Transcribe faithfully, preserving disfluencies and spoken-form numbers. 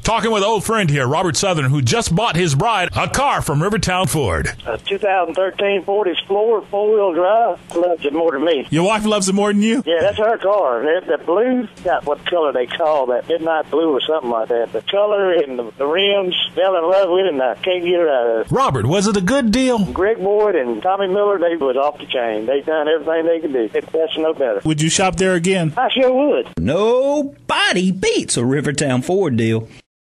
Talking with an old friend here, Robert Southern, who just bought his bride a car from Rivertown Ford. A two thousand thirteen Ford Explorer, four-wheel drive. Loves it more than me. Your wife loves it more than you? Yeah, that's her car. That, that blue, got what color they call that, midnight blue or something like that. The color and the, the rims, fell in love with it, and I can't get her out of it. Robert, was it a good deal? Greg Boyd and Tommy Miller, they was off the chain. They done everything they could do. It's best no better. Would you shop there again? I sure would. Nobody beats a Rivertown Ford deal.